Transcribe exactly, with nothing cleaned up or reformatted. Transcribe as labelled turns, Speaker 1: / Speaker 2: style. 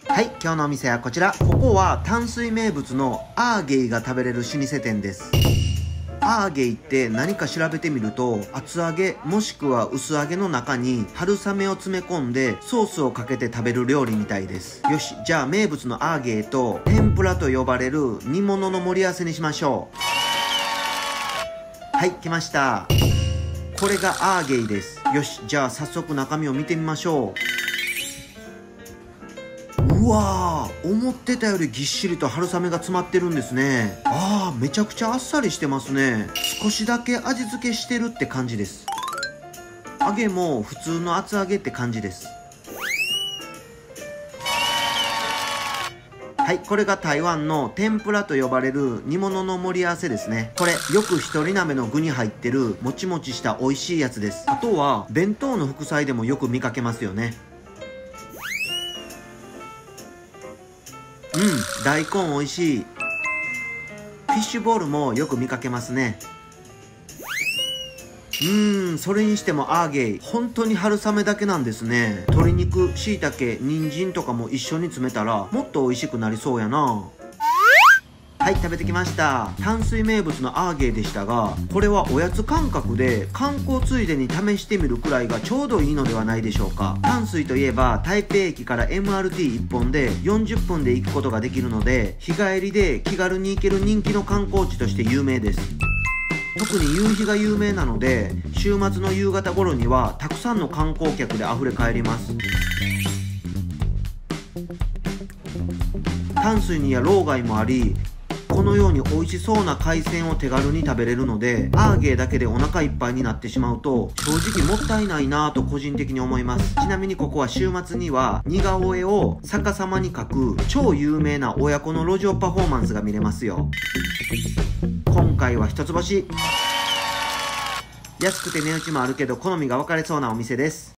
Speaker 1: はい、今日のお店はこちら。ここは淡水名物のアーゲイが食べれる老舗店です。アーゲイって何か調べてみると、厚揚げもしくは薄揚げの中に春雨を詰め込んでソースをかけて食べる料理みたいです。よし、じゃあ名物のアーゲイと天ぷらと呼ばれる煮物の盛り合わせにしましょう。はい、来ました。これがアーゲイです。よし、じゃあ早速中身を見てみましょう。うわー、思ってたよりぎっしりと春雨が詰まってるんですね。あー、めちゃくちゃあっさりしてますね。少しだけ味付けしてるって感じです。揚げも普通の厚揚げって感じです。はい、これが台湾の天ぷらと呼ばれる煮物の盛り合わせですね。これよく一人鍋の具に入ってるもちもちした美味しいやつです。あとは弁当の副菜でもよく見かけますよね。うん、大根美味しい。フィッシュボールもよく見かけますね。うーん、それにしてもアーゲイ、本当に春雨だけなんですね。鶏肉、椎茸、人参とかも一緒に詰めたらもっと美味しくなりそうやな。はい、食べてきました。淡水名物のアーゲイでしたが、これはおやつ感覚で観光ついでに試してみるくらいがちょうどいいのではないでしょうか。淡水といえば台北駅から エムアールティーいっぽんでよんじゅっぷんで行くことができるので、日帰りで気軽に行ける人気の観光地として有名です。特に夕日が有名なので、週末の夕方頃にはたくさんの観光客で溢れ返ります。淡水には老街もあり、このように美味しそうな海鮮を手軽に食べれるので、アーゲイだけでお腹いっぱいになってしまうと正直もったいないなぁと個人的に思います。ちなみにここは週末には似顔絵を逆さまに描く超有名な親子の路上パフォーマンスが見れますよ。今回は一つ星。安くて値打ちもあるけど好みが分かれそうなお店です。